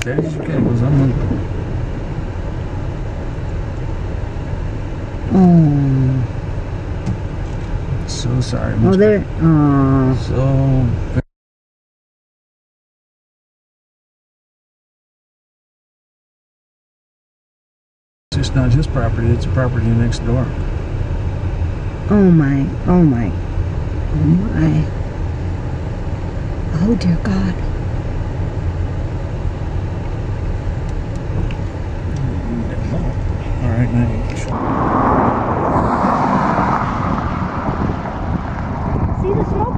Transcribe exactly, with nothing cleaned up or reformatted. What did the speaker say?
steady as you can, because I'm moving. Oh. So sorry. Oh, there. Oh. So. It's not his property, it's a property next door. Oh my, oh my, oh my. Oh dear God. All right, now you See the smoke?